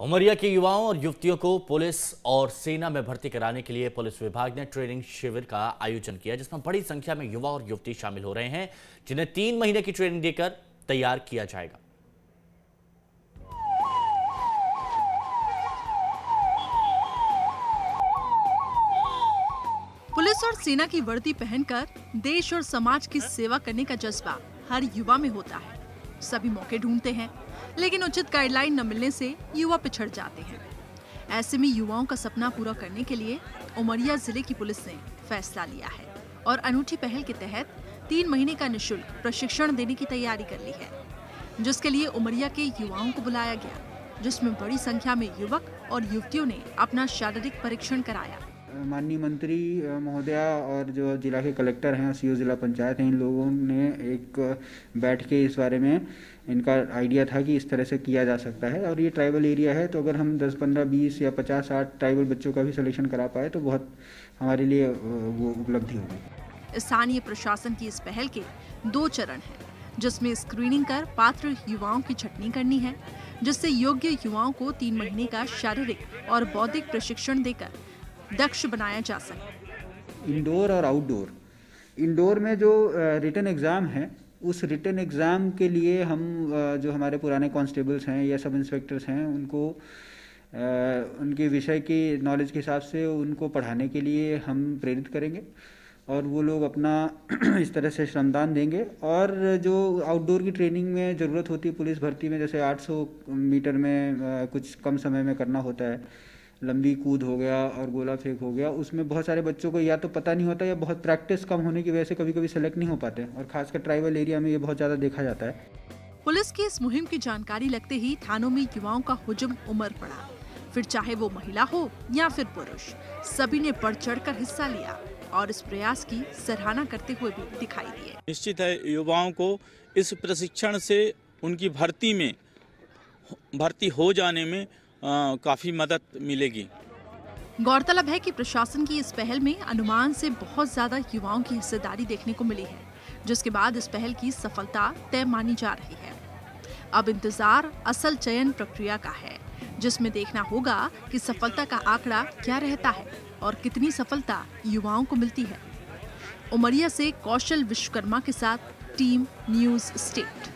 उमरिया के युवाओं और युवतियों को पुलिस और सेना में भर्ती कराने के लिए पुलिस विभाग ने ट्रेनिंग शिविर का आयोजन किया, जिसमें बड़ी संख्या में युवा और युवती शामिल हो रहे हैं, जिन्हें 3 महीने की ट्रेनिंग देकर तैयार किया जाएगा। पुलिस और सेना की वर्दी पहनकर देश और समाज की सेवा करने का जज्बा हर युवा में होता है। सभी मौके ढूंढते हैं, लेकिन उचित गाइडलाइन न मिलने से युवा पिछड़ जाते हैं। ऐसे में युवाओं का सपना पूरा करने के लिए उमरिया जिले की पुलिस ने फैसला लिया है और अनूठी पहल के तहत 3 महीने का निःशुल्क प्रशिक्षण देने की तैयारी कर ली है, जिसके लिए उमरिया के युवाओं को बुलाया गया, जिसमें बड़ी संख्या में युवक और युवतियों ने अपना शारीरिक परीक्षण कराया। माननीय मंत्री महोदया और जो जिला के कलेक्टर हैं, सीओ जिला पंचायत हैं, इन लोगों ने एक बैठ के इस बारे में इनका आइडिया था कि इस तरह से किया जा सकता है। और ये ट्राइबल एरिया है, तो अगर हम 10, 15, 20 या 50, 60 ट्राइबल बच्चों का भी सिलेक्शन करा पाए तो बहुत हमारे लिए वो उपलब्धि होगी। स्थानीय प्रशासन की इस पहल के 2 चरण हैं, जिसमें स्क्रीनिंग कर पात्र युवाओं की छटनी करनी है, जिससे योग्य युवाओं को 3 महीने का शारीरिक और बौद्धिक प्रशिक्षण देकर दक्ष बनाया जा सके। इंडोर और आउटडोर, इंडोर में जो रिटन एग्ज़ाम है, उस रिटन एग्ज़ाम के लिए हम जो हमारे पुराने कांस्टेबल्स हैं या सब इंस्पेक्टर्स हैं, उनको उनके विषय की नॉलेज के हिसाब से उनको पढ़ाने के लिए हम प्रेरित करेंगे और वो लोग अपना इस तरह से श्रमदान देंगे। और जो आउटडोर की ट्रेनिंग में ज़रूरत होती है पुलिस भर्ती में, जैसे 800 मीटर में कुछ कम समय में करना होता है, लंबी कूद हो गया और गोला फेंक हो गया, उसमें बहुत सारे बच्चों को या तो पता नहीं होता या बहुत प्रैक्टिस कम होने की वजह से कभी कभी सेलेक्ट नहीं हो पाते, और खासकर ट्राइबल एरिया में ये बहुत ज़्यादा देखा जाता है। पुलिस की इस मुहिम की जानकारी लगते ही थानों में युवाओं का हुजूम उमड़ पड़ा। फिर चाहे वो महिला हो या फिर पुरुष, सभी ने बढ़ चढ़कर हिस्सा लिया और इस प्रयास की सराहना करते हुए भी दिखाई दिए। निश्चित है युवाओं को इस प्रशिक्षण से उनकी भर्ती हो जाने में काफ़ी मदद मिलेगी। गौरतलब है कि प्रशासन की इस पहल में अनुमान से बहुत ज्यादा युवाओं की हिस्सेदारी देखने को मिली है, जिसके बाद इस पहल की सफलता तय मानी जा रही है। अब इंतजार असल चयन प्रक्रिया का है, जिसमें देखना होगा कि सफलता का आंकड़ा क्या रहता है और कितनी सफलता युवाओं को मिलती है। उमरिया से कौशल विश्वकर्मा के साथ टीम न्यूज़ स्टेट।